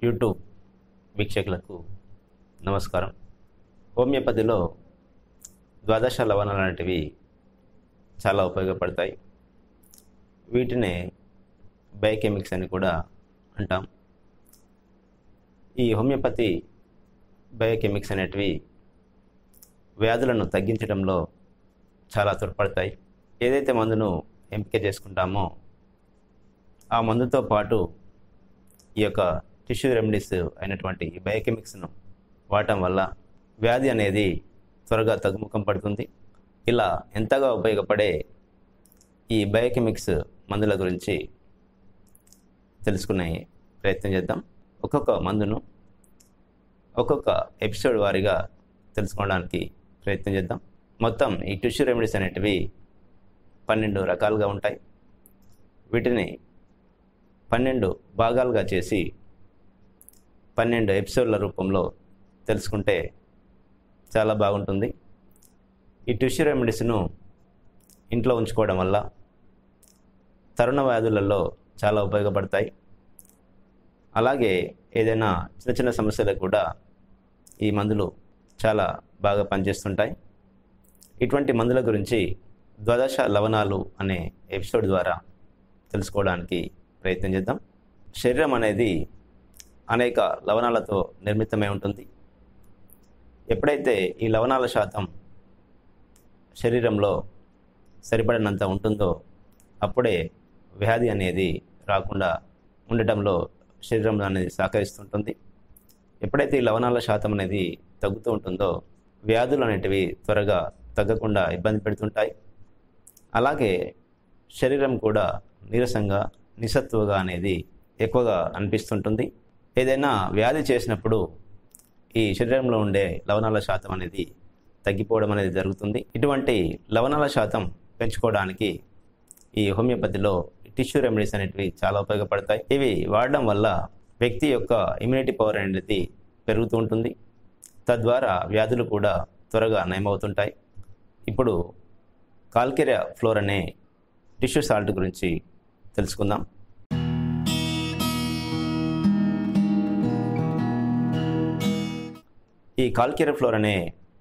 YouTube వీక్షకులకు నమస్కారం. హోమియోపతిలో ద్వాదశ లవణాలు అనేటివి చాలా ఉపయోగపడతాయి. వీటినే బయోకెమిక్స్ అని కూడా అంటాం. ఈ హోమియోపతి బయోకెమిక్స్ అనేటివి వ్యాధులను తగ్గించడంలో చాలా తోడ్పడతాయి. ఏదైతే మందును ఎంపిక చేసుకుంటామో ఆ మందుతో పాటు ఈ యొక్క టిష్యూ రెమెడీస్ అయినటువంటి బయోకెమిక్స్ను వాడటం వల్ల వ్యాధి అనేది త్వరగా తగ్గుముఖం పడుతుంది. ఇలా ఎంతగా ఉపయోగపడే ఈ బయోకెమిక్స్ మందుల గురించి తెలుసుకునే ప్రయత్నం చేద్దాం. ఒక్కొక్క మందును ఒక్కొక్క ఎపిసోడ్ వారీగా తెలుసుకోవడానికి ప్రయత్నం చేద్దాం. మొత్తం ఈ టిష్యూ రెమెడీస్ అనేటివి 12 రకాలుగా ఉంటాయి. వీటిని 12 భాగాలుగా చేసి 12 ఎపిసోడ్ల రూపంలో తెలుసుకుంటే చాలా బాగుంటుంది. ఈ టిష్యూ రెమెడీస్ను ఇంట్లో ఉంచుకోవడం వల్ల తరుణ వ్యాధులలో చాలా ఉపయోగపడతాయి. అలాగే ఏదైనా చిన్న చిన్న సమస్యలకు కూడా ఈ మందులు చాలా బాగా పనిచేస్తుంటాయి. ఇటువంటి మందుల గురించి ద్వాదశ లవణాలు అనే ఎపిసోడ్ ద్వారా తెలుసుకోవడానికి ప్రయత్నం చేద్దాం. శరీరం అనేది అనేక లవణాలతో నిర్మితమై ఉంటుంది. ఎప్పుడైతే ఈ లవణాల శాతం శరీరంలో సరిపడినంత ఉంటుందో అప్పుడే వ్యాధి అనేది రాకుండా ఉండటంలో శరీరం అనేది సహకరిస్తుంటుంది. ఎప్పుడైతే ఈ లవణాల శాతం అనేది తగ్గుతూ ఉంటుందో వ్యాధులు అనేటివి త్వరగా తగ్గకుండా ఇబ్బంది పెడుతుంటాయి. అలాగే శరీరం కూడా నీరసంగా నిస్సత్తువగా అనేది ఎక్కువగా అనిపిస్తుంటుంది. ఏదైనా వ్యాధి చేసినప్పుడు ఈ శరీరంలో ఉండే లవణాల శాతం అనేది తగ్గిపోవడం అనేది జరుగుతుంది. ఇటువంటి లవణాల శాతం పెంచుకోవడానికి ఈ హోమియోపతిలో టిష్యూ రెమెడీస్ అనేటివి చాలా ఉపయోగపడతాయి. ఇవి వాడడం వల్ల వ్యక్తి యొక్క ఇమ్యూనిటీ పవర్ అనేది పెరుగుతూ ఉంటుంది. తద్వారా వ్యాధులు కూడా త్వరగా నయమవుతుంటాయి. ఇప్పుడు కాల్కేరియా ఫ్లోర్ అనే టిష్యూ సాల్ట్ గురించి తెలుసుకుందాం. ఈ కాల్కేరియా ఫ్లోర్ అనే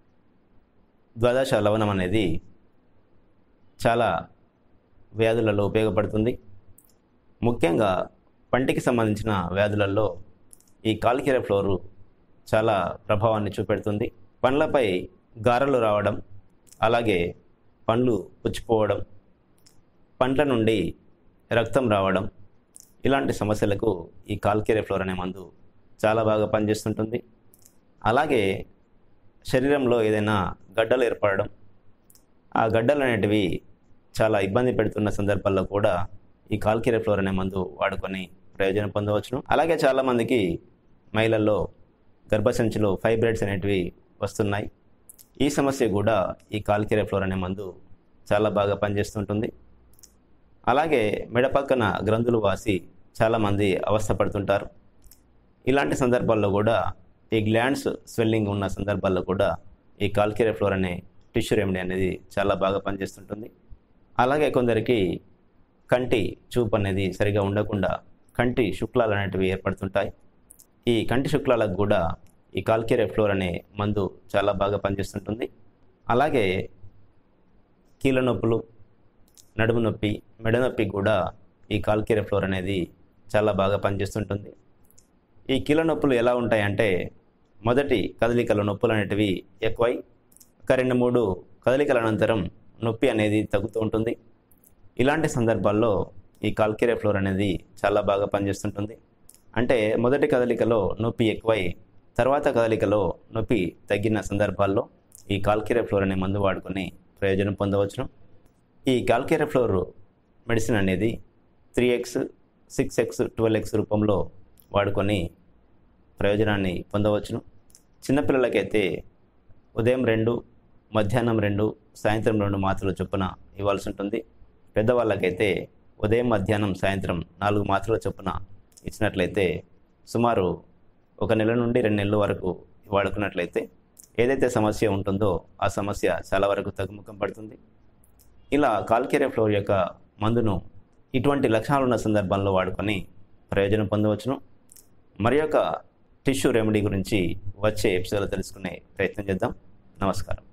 ద్వాదశ లవణం అనేది చాలా వ్యాధులలో ఉపయోగపడుతుంది. ముఖ్యంగా పంటికి సంబంధించిన వ్యాధులలో ఈ కాల్కేరియా ఫ్లోరు చాలా ప్రభావాన్ని చూపెడుతుంది. పండ్లపై గారెలు రావడం, అలాగే పండ్లు పుచ్చిపోవడం, పండ్ల నుండి రక్తం రావడం, ఇలాంటి సమస్యలకు ఈ కాల్కేరియా ఫ్లోర్ అనే మందు చాలా బాగా పనిచేస్తుంటుంది. అలాగే శరీరంలో ఏదైనా గడ్డలు ఏర్పడడం, ఆ గడ్డలు అనేటివి చాలా ఇబ్బంది పెడుతున్న సందర్భాల్లో కూడా ఈ కాల్కేరియా ఫ్లోర్ అనే మందు వాడుకొని ప్రయోజనం పొందవచ్చును. అలాగే చాలామందికి మహిళల్లో గర్భసంచిలో ఫైబ్రాయిడ్స్ అనేటివి వస్తున్నాయి. ఈ సమస్య కూడా ఈ కాల్కేరియా ఫ్లోర్ అనే మందు చాలా బాగా పనిచేస్తుంటుంది. అలాగే మెడ పక్కన గ్రంథులు వాసి చాలామంది అవస్థపడుతుంటారు. ఇలాంటి సందర్భాల్లో కూడా ఈ గ్లాండ్స్ స్వెల్లింగ్ ఉన్న సందర్భాల్లో కూడా ఈ కాల్కేరియా ఫ్లోర్ అనే టిష్యూ రెమెడీ అనేది చాలా బాగా పనిచేస్తుంటుంది. అలాగే కొందరికి కంటి చూపు అనేది సరిగా ఉండకుండా కంటి శుక్లాలు అనేటివి ఏర్పడుతుంటాయి. ఈ కంటి శుక్లాలకు కూడా ఈ కాల్కేరియా ఫ్లోర్ అనే మందు చాలా బాగా పనిచేస్తుంటుంది. అలాగే కీళ్ళ నొప్పులు, నడుము నొప్పి, మెడ నొప్పి కూడా ఈ కాల్కేరియా ఫ్లోర్ అనేది చాలా బాగా పనిచేస్తుంటుంది. ఈ కీళ్ళ నొప్పులు ఎలా ఉంటాయంటే మొదటి కదలికల నొప్పులు అనేటివి ఎక్కువై ఒక 2-3 కదలికల అనంతరం నొప్పి అనేది తగ్గుతూ ఉంటుంది. ఇలాంటి సందర్భాల్లో ఈ కాల్కేరియా ఫ్లోర్ అనేది చాలా బాగా పనిచేస్తుంటుంది. అంటే మొదటి కదలికలో నొప్పి ఎక్కువై తర్వాత కదలికలో నొప్పి తగ్గిన సందర్భాల్లో ఈ కాల్కేరియా ఫ్లోర్ అనే మందు వాడుకొని ప్రయోజనం పొందవచ్చును. ఈ కాల్కేరియా ఫ్లోర్ మెడిసిన్ అనేది 3x, 6x, 12x రూపంలో వాడుకొని ప్రయోజనాన్ని పొందవచ్చును. చిన్నపిల్లలకైతే ఉదయం 2, మధ్యాహ్నం 2, సాయంత్రం 2 మాత్రలు చొప్పున ఇవ్వాల్సి ఉంటుంది. పెద్దవాళ్ళకైతే ఉదయం, మధ్యాహ్నం, సాయంత్రం 4 మాత్రల చొప్పున ఇచ్చినట్లయితే సుమారు 1 నెల నుండి 2 నెలల వరకు వాడుకున్నట్లయితే ఏదైతే సమస్య ఉంటుందో ఆ సమస్య చాలా వరకు తగ్గుముఖం పడుతుంది. ఇలా కాల్కేరియా ఫ్లోర్ యొక్క మందును ఇటువంటి లక్షణాలు ఉన్న సందర్భాల్లో వాడుకొని ప్రయోజనం పొందవచ్చును. మరి యొక్క టిష్యూ రెమెడీ గురించి వచ్చే ఎపిసోడ్లో తెలుసుకునే ప్రయత్నం చేద్దాం. నమస్కారం.